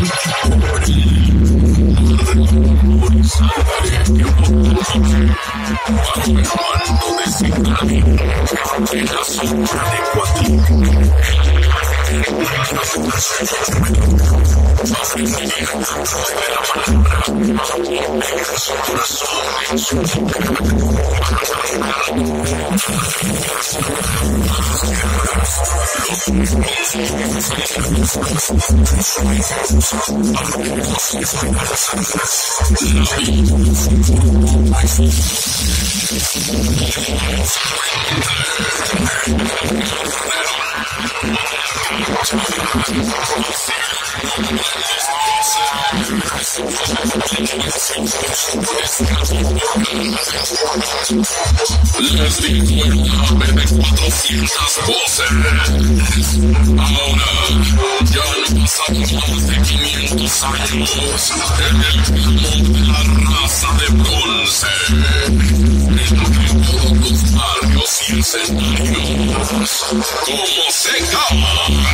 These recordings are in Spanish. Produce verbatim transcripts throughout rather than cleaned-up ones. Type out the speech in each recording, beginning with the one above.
Les digo bebé cuatrocientas voces. Ahora ya han pasado más de quinientos años en el clamor de la raza de bronce, entre todos los barrios y escenarios. ¿Cómo se llama?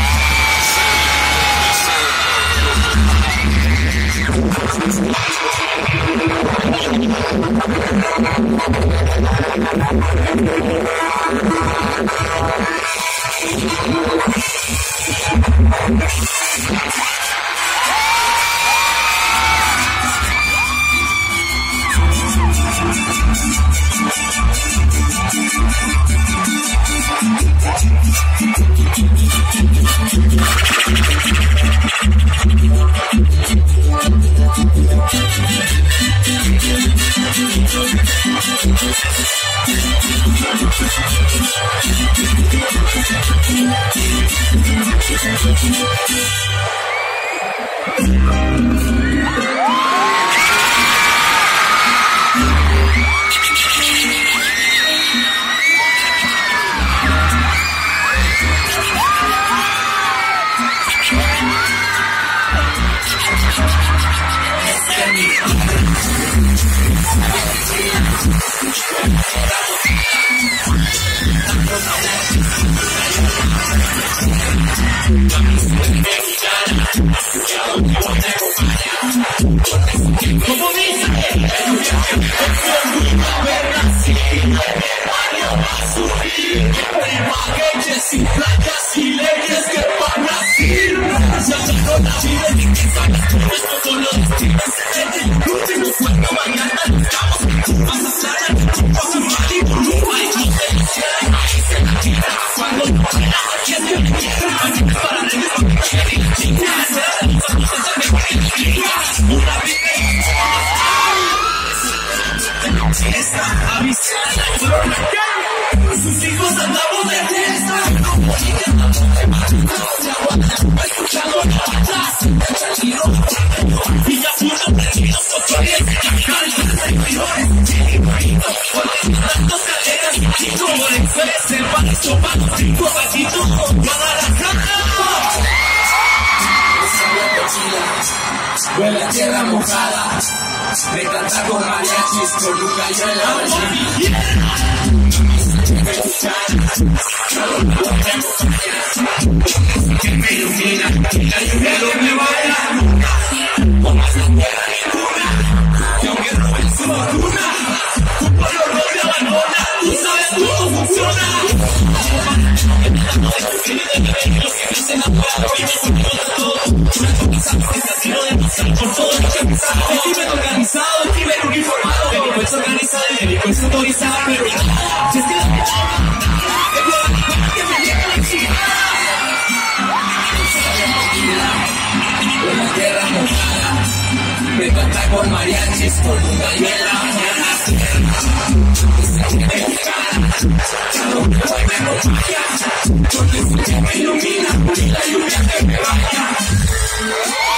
Sus hijos andamos de fiesta. Escuchando atrás. Y ya pudo prender los motores. Tantos cadenas. Y como le puedes el pan estopado. Cinco pasitos con Guadalajara. Huele a tierra mojada. De cantar con mariachis con un gallo en la mañana. Que me ilumina, la lluvia no me baila. Con más la tierra ni luna, y aunque roben su vacuna, tu pueblo no te abandona, tú sabes cómo funciona. Los que dicen afuera, y me son todos todos. Una conquista que se ha sido de pasar por todo lo que pensamos. El crimen organizado, el crimen uniformado. El delincuencia organizada y el delincuencia autorizada, pero si es que la el problema que me llega la chingada. Con la tierra mojada, me canta con mariachis, con un gallo en la mañana. Porque si me ilumina y la lluvia que me baña.